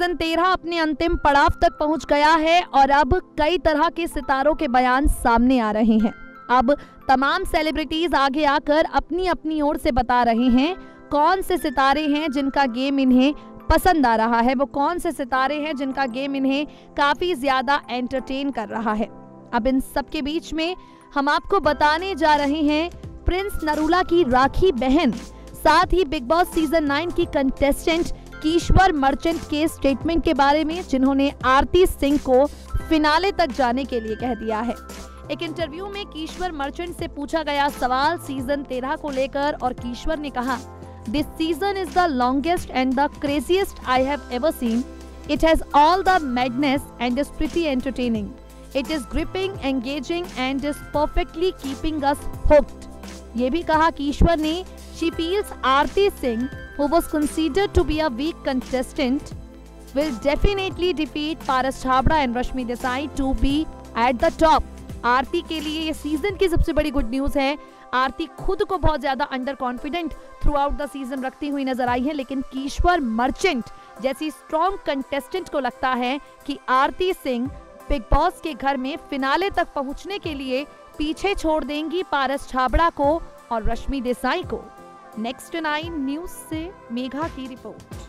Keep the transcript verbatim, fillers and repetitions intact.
Season तेरह अपने अंतिम पड़ाव तक पहुंच गया है और अब कई तरह के सितारों के बयान सामने आ रहे हैं। अब तमाम सेलिब्रिटीज आगे आकर अपनी अपनी ओर से बता रहे हैं कौन से सितारे हैं जिनका गेम इन्हें पसंद आ रहा है, वो कौन से सितारे हैं जिनका गेम इन्हें काफी ज्यादा एंटरटेन कर रहा है। अब इन सब के बीच में हम आपको बताने जा रहे हैं प्रिंस नरूला की राखी बहन, साथ ही बिग बॉस सीजन नाइन की कंटेस्टेंट कीश्वर मर्चेंट के स्टेटमेंट के बारे में, जिन्होंने आरती सिंह को फिनाले तक जाने के लिए कह दिया है। एक इंटरव्यू में कीश्वर मर्चेंट से पूछा गया सवाल सीजन तेरह को लेकर और कीश्वर ने कहा, this season is the longest and the craziest I have ever seen. It has all the madness and is pretty entertaining. It is gripping, engaging and is perfectly keeping us hooked. ये भी कहा कीश्वर ने, she feels Aarti Singh, who was considered to be a weak contestant, will definitely defeat Paras Chhabra and Rashmi Desai to be at the top। Aarti के लिए ये season की सबसे बड़ी गुड न्यूज है। आरती खुद को बहुत ज्यादा under confident throughout the season रखती हुई नजर आई है, लेकिन कीश्वर मर्चेंट जैसी स्ट्रॉन्ग कंटेस्टेंट को लगता है कि आरती सिंह बिग बॉस के घर में फिनाले तक पहुंचने के लिए पीछे छोड़ देंगी पारस छाबड़ा को और रश्मि देसाई को। नेक्स्ट नाइन न्यूज से मेघा की रिपोर्ट।